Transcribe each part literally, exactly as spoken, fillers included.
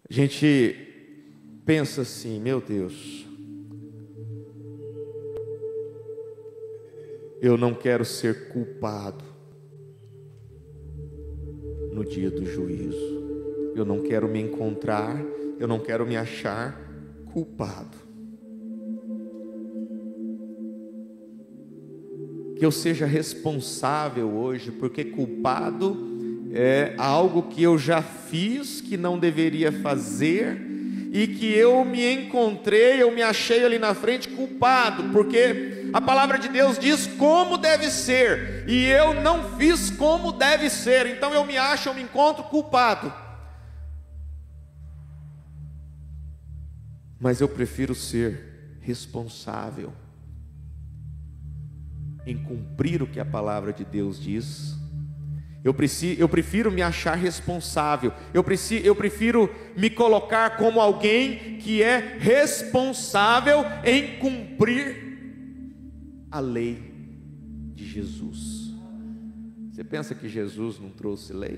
A gente pensa assim, meu Deus, eu não quero ser culpado no dia do juízo. Eu não quero me encontrar, eu não quero me achar culpado. Que eu seja responsável hoje, porque culpado é algo que eu já fiz, que não deveria fazer, e que eu me encontrei, eu me achei ali na frente culpado, porque a palavra de Deus diz como deve ser, e eu não fiz como deve ser, então eu me acho, eu me encontro culpado. Mas eu prefiro ser responsável em cumprir o que a palavra de Deus diz. Eu, preciso, eu prefiro me achar responsável, eu, preciso, eu prefiro me colocar como alguém que é responsável em cumprir a lei de Jesus. Você pensa que Jesus não trouxe lei?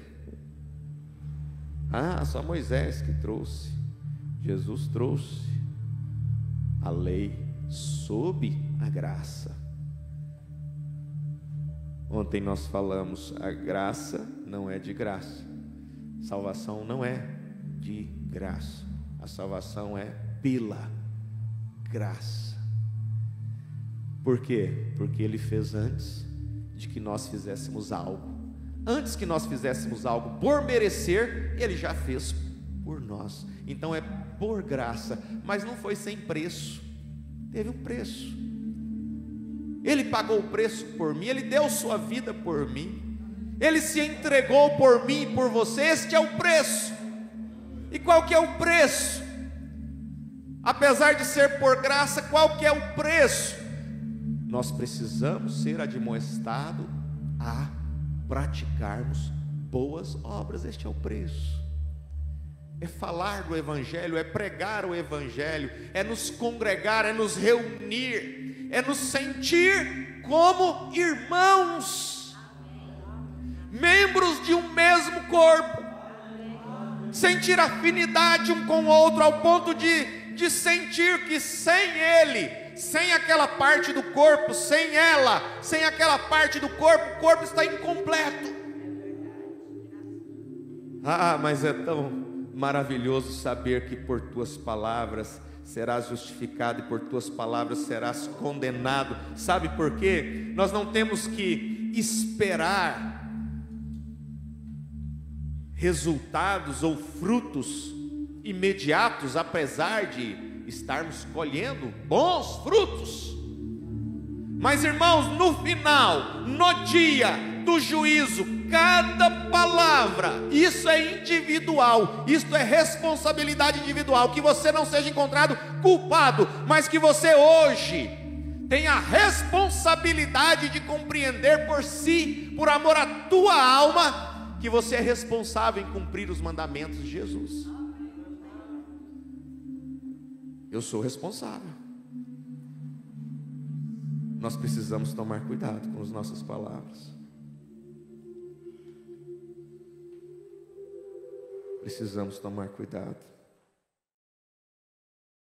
Ah, só Moisés que trouxe. Jesus trouxe a lei sob a graça. Ontem nós falamos, a graça não é de graça, salvação não é de graça, a salvação é pela graça. Por quê? Porque Ele fez antes de que nós fizéssemos algo. Antes que nós fizéssemos algo por merecer, Ele já fez por nós. Então é por graça, mas não foi sem preço, teve um preço. Ele pagou o preço por mim, Ele deu sua vida por mim, Ele se entregou por mim e por você. Este é o preço. E qual que é o preço? Apesar de ser por graça, qual que é o preço? Nós precisamos ser admoestados a praticarmos boas obras. Este é o preço. É falar do Evangelho, é pregar o Evangelho, é nos congregar, é nos reunir, é nos sentir como irmãos, membros de um mesmo corpo, sentir afinidade um com o outro, ao ponto de, de sentir que sem Ele, sem aquela parte do corpo, sem ela, sem aquela parte do corpo, o corpo está incompleto. Ah, mas é tão maravilhoso saber que por tuas palavras serás justificado e por tuas palavras serás condenado. Sabe por quê? Nós não temos que esperar resultados ou frutos imediatos, apesar de estarmos colhendo bons frutos. Mas irmãos, no final, no dia do juízo, cada palavra, isso é individual, isso é responsabilidade individual. Que você não seja encontrado culpado, mas que você hoje tenha a responsabilidade de compreender por si, por amor à tua alma, que você é responsável em cumprir os mandamentos de Jesus. Eu sou responsável. Nós precisamos tomar cuidado com as nossas palavras. Precisamos tomar cuidado.